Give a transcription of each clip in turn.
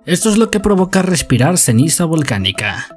Esto es lo que provoca respirar ceniza volcánica.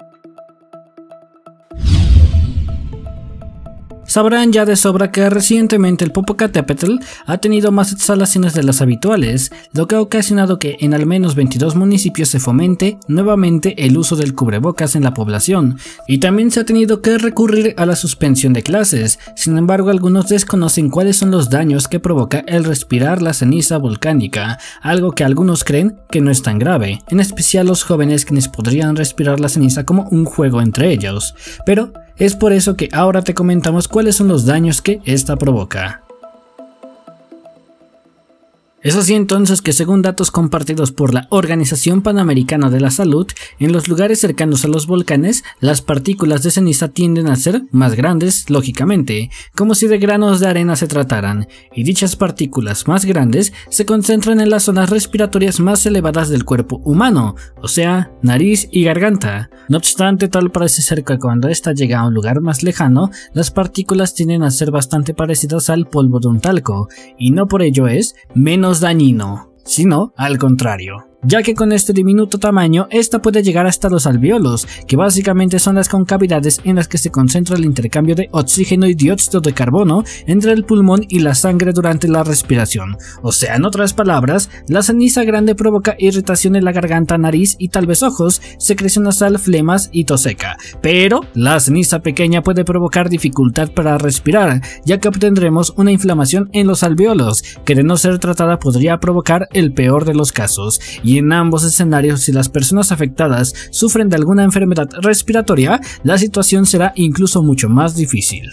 Sabrán ya de sobra que recientemente el Popocatépetl ha tenido más exhalaciones de las habituales, lo que ha ocasionado que en al menos 22 municipios se fomente nuevamente el uso del cubrebocas en la población, y también se ha tenido que recurrir a la suspensión de clases. Sin embargo, algunos desconocen cuáles son los daños que provoca el respirar la ceniza volcánica, algo que algunos creen que no es tan grave, en especial los jóvenes quienes podrían respirar la ceniza como un juego entre ellos, pero es por eso que ahora te comentamos cuáles son los daños que esta provoca. Es así entonces que, según datos compartidos por la Organización Panamericana de la Salud, en los lugares cercanos a los volcanes, las partículas de ceniza tienden a ser más grandes, lógicamente, como si de granos de arena se trataran, y dichas partículas más grandes se concentran en las zonas respiratorias más elevadas del cuerpo humano, o sea, nariz y garganta. No obstante, tal parece ser que cuando ésta llega a un lugar más lejano, las partículas tienden a ser bastante parecidas al polvo de un talco, y no por ello es menos dañino, sino al contrario, ya que con este diminuto tamaño esta puede llegar hasta los alvéolos, que básicamente son las concavidades en las que se concentra el intercambio de oxígeno y dióxido de carbono entre el pulmón y la sangre durante la respiración. O sea, en otras palabras, la ceniza grande provoca irritación en la garganta, nariz y tal vez ojos, secreción nasal, flemas y tos seca, pero la ceniza pequeña puede provocar dificultad para respirar, ya que obtendremos una inflamación en los alvéolos, que de no ser tratada podría provocar el peor de los casos. Y en ambos escenarios, si las personas afectadas sufren de alguna enfermedad respiratoria, la situación será incluso mucho más difícil.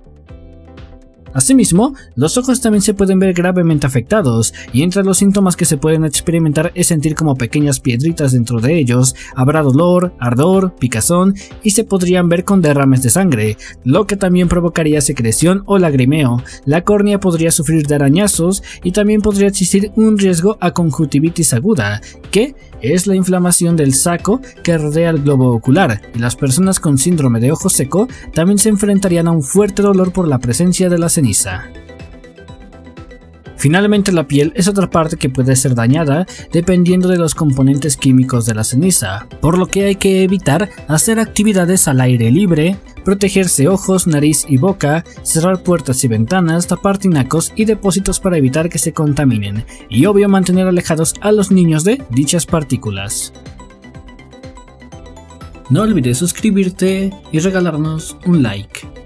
Asimismo, los ojos también se pueden ver gravemente afectados, y entre los síntomas que se pueden experimentar es sentir como pequeñas piedritas dentro de ellos, habrá dolor, ardor, picazón y se podrían ver con derrames de sangre, lo que también provocaría secreción o lagrimeo. La córnea podría sufrir de arañazos y también podría existir un riesgo a conjuntivitis aguda, que es la inflamación del saco que rodea el globo ocular, y las personas con síndrome de ojo seco también se enfrentarían a un fuerte dolor por la presencia de la ceniza. Finalmente, la piel es otra parte que puede ser dañada dependiendo de los componentes químicos de la ceniza, por lo que hay que evitar hacer actividades al aire libre, protegerse ojos, nariz y boca, cerrar puertas y ventanas, tapar tinacos y depósitos para evitar que se contaminen, y obvio mantener alejados a los niños de dichas partículas. No olvides suscribirte y regalarnos un like.